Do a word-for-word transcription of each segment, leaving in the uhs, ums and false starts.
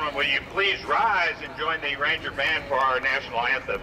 gentlemen, will you please rise and join the Ranger Band for our national anthem?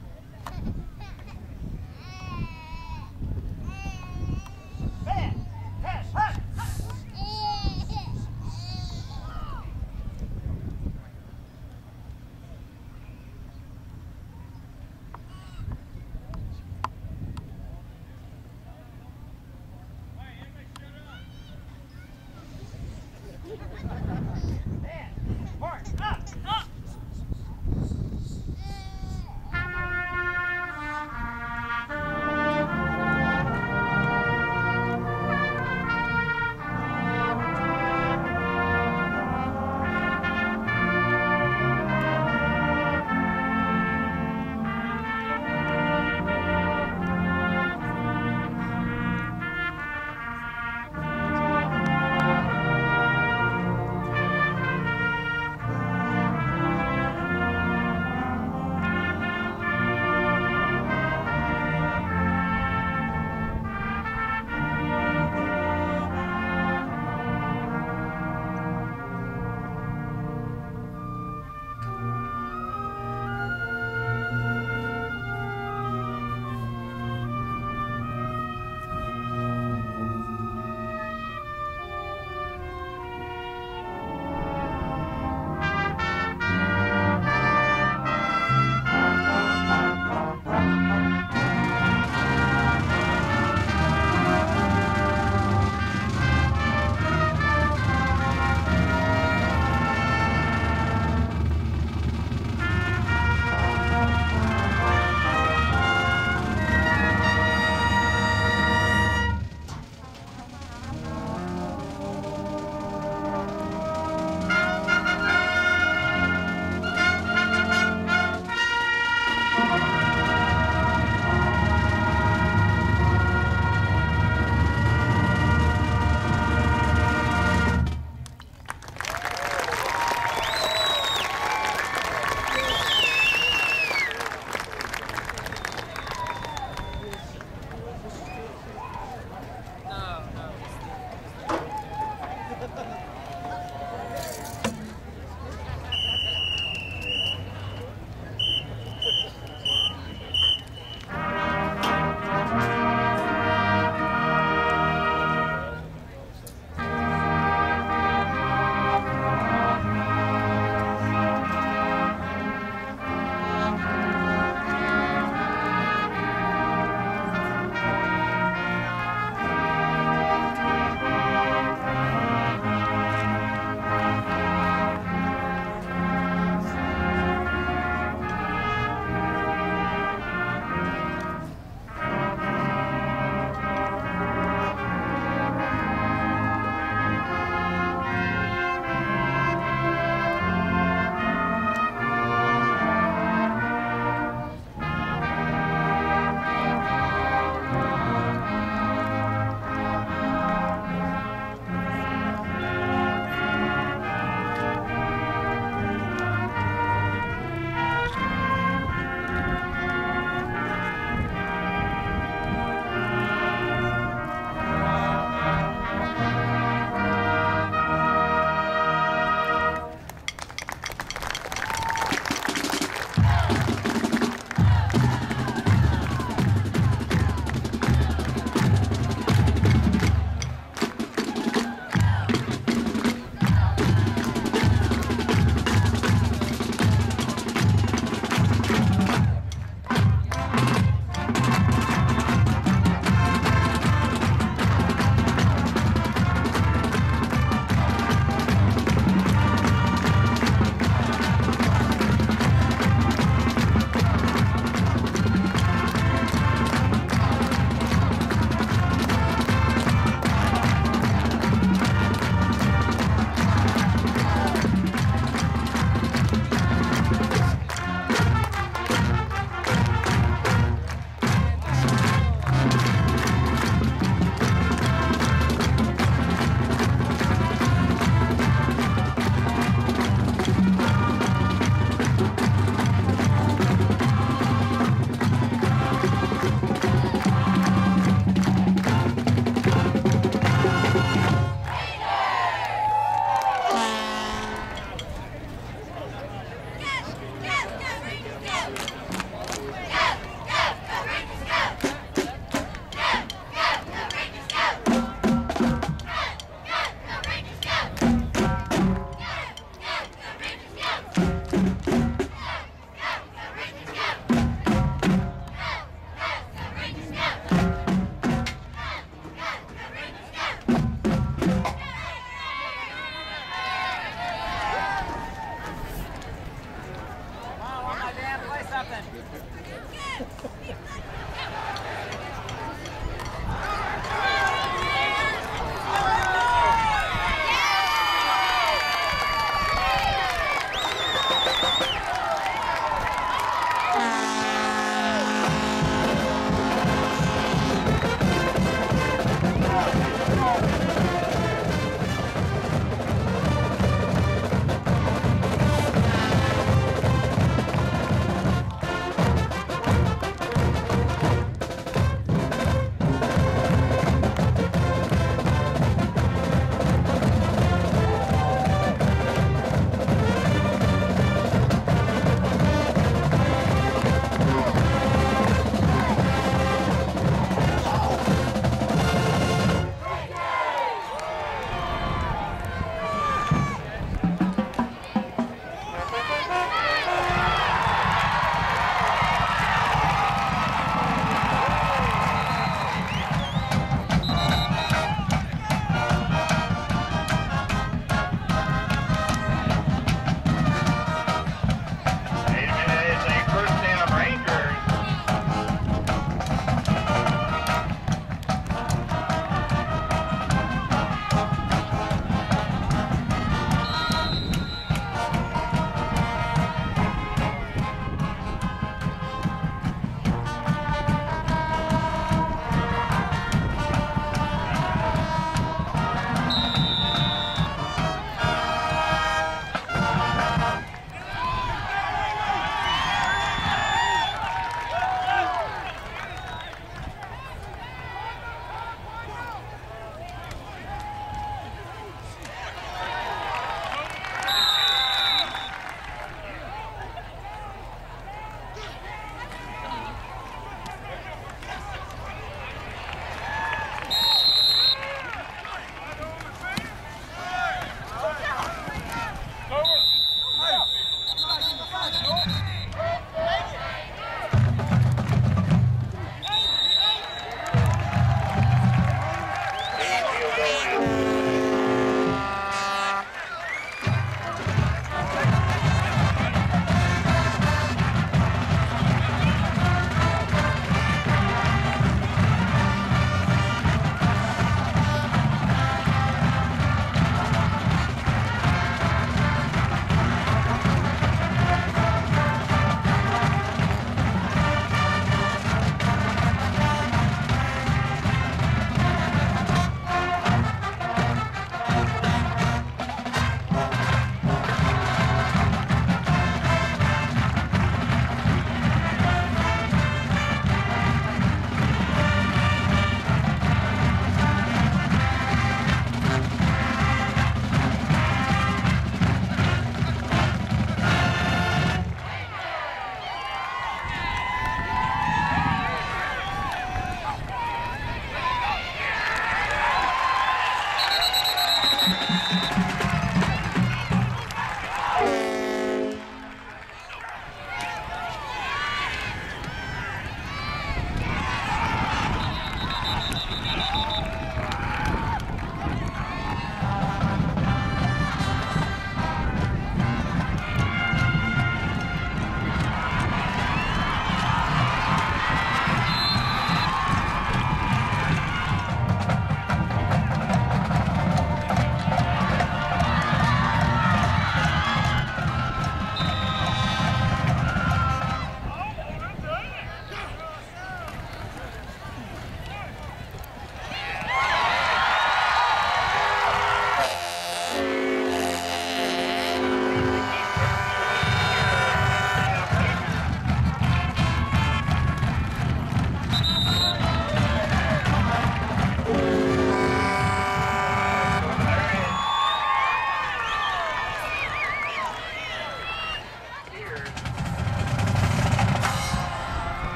Band.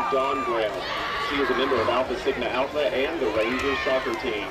Dawn Brown. She is a member of Alpha Sigma Alpha and the Rangers soccer team.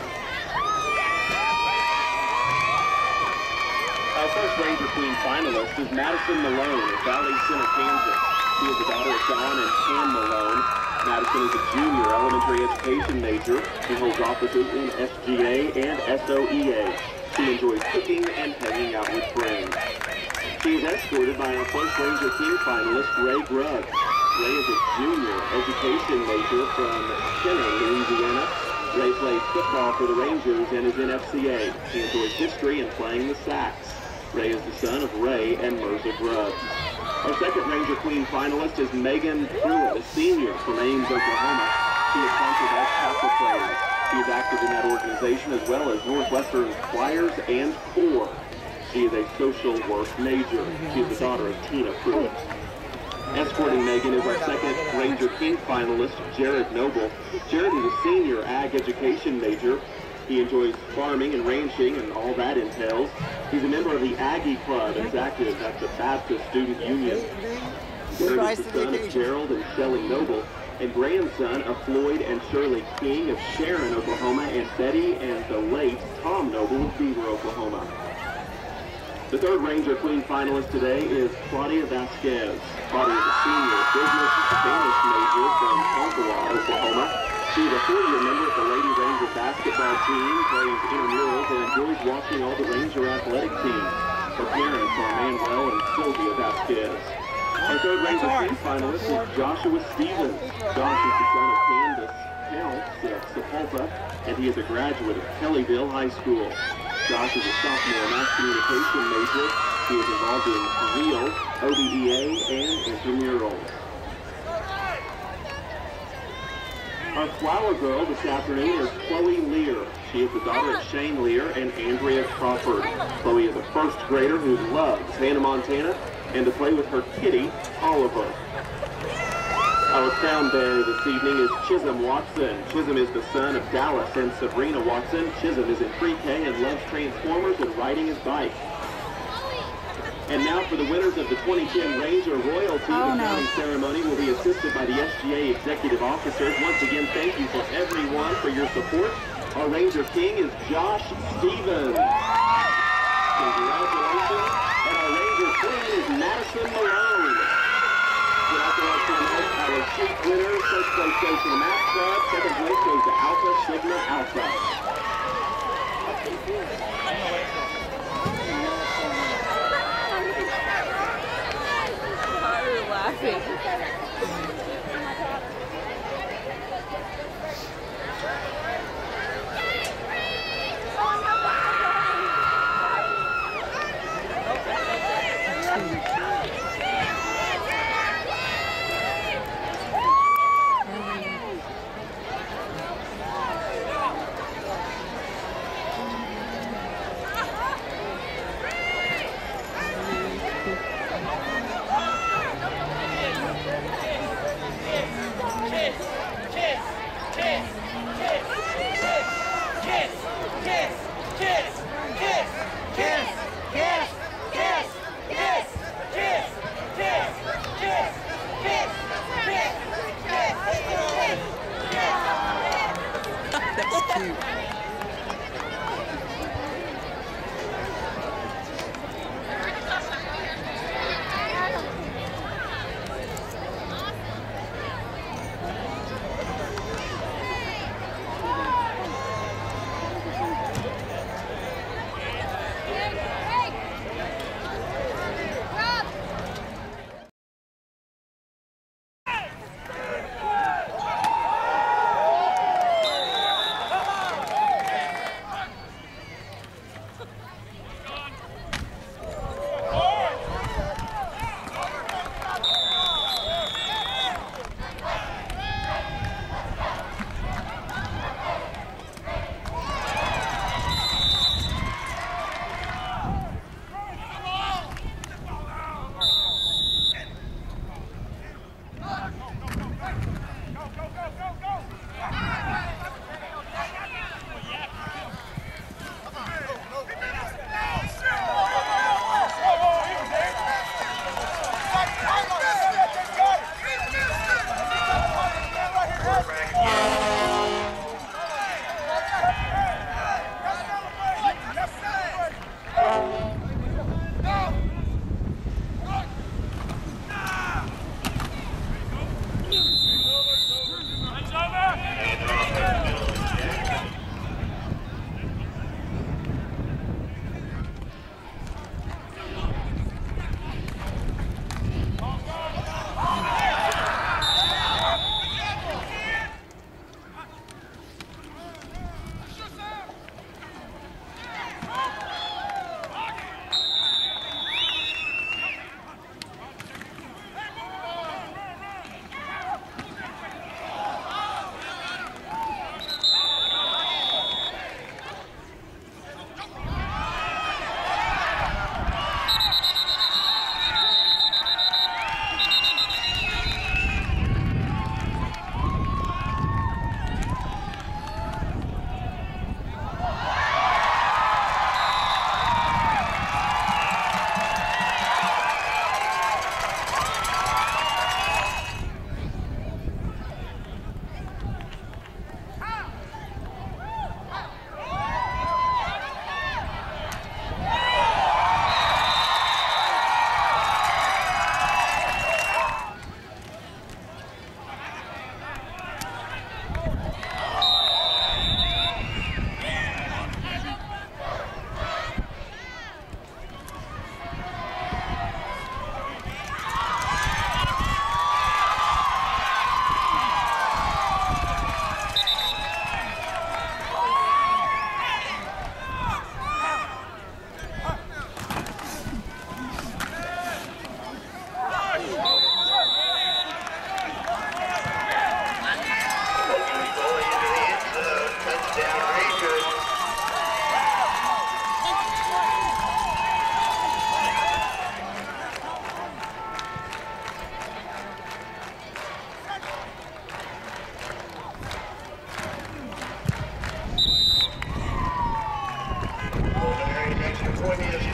Our first Ranger Queen finalist is Madison Malone of Valley Center, Kansas. She is the daughter of Don and Pam Malone. Madison is a junior elementary education major who holds offices in S G A and S O E A. She enjoys cooking and hanging out with friends. She is escorted by our first Ranger King finalist, Ray Grubb. Ray is a junior education major from Kenner, Louisiana. Ray plays football for the Rangers and is in F C A. He enjoys history and playing the sax. Ray is the son of Ray and Mirza Grubb. Our second Ranger Queen finalist is Megan Pruitt, a senior from Ames, Oklahoma. She is sponsored as Castle Players. She is active in that organization as well as Northwestern choirs and corps. She is a social work major. She is the daughter of Tina Pruitt. Escorting Megan is our second Ranger King finalist, Jared Noble. Jared is a senior ag education major. He enjoys farming and ranching and all that entails. He's a member of the Aggie Club and is active at the Baptist Student Union. Jared is the son of Gerald and Shelley Noble and grandson of Floyd and Shirley King of Sharon, Oklahoma, and Betty and the late Tom Noble of Beaver, Oklahoma. The third Ranger Queen finalist today is Claudia Vasquez. Claudia is a senior business Spanish major from Ottawa, Oklahoma. She is a four-year member of the Lady Ranger basketball team, plays intramurals, and enjoys watching all the Ranger athletic teams. Her parents are Manuel and Sylvia Vasquez. Our third Ranger Queen finalist is Joshua Stevens. Josh is the son of Candace Counts of Sepulpa, and he is a graduate of Kellyville High School. Josh is a sophomore mass communication major. He is involved in Reel, O D E A, and intramurals. Our flower girl this afternoon is Chloe Lear. She is the daughter of Shane Lear and Andrea Crawford. Chloe is a first grader who loves Hannah Montana and to play with her kitty, Oliver. Our crown bearer this evening is Chisholm Watson. Chisholm is the son of Dallas and Sabrina Watson. Chisholm is in pre-K and loves Transformers and riding his bike. And now for the winners of the twenty ten Ranger Royalty, oh, the no. crowning ceremony will be assisted by the S G A executive officers. Once again, thank you for everyone for your support. Our Ranger King is Josh Stevens. Congratulations. And our Ranger Queen is Madison Malone. We'd also like to announce our sheep winner. First place goes to the Math Club. Second place goes to Alpha Sigma Alpha. Laughing. Kiss! Kiss! Kiss! Kiss! Kiss!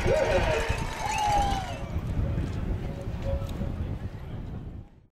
Good.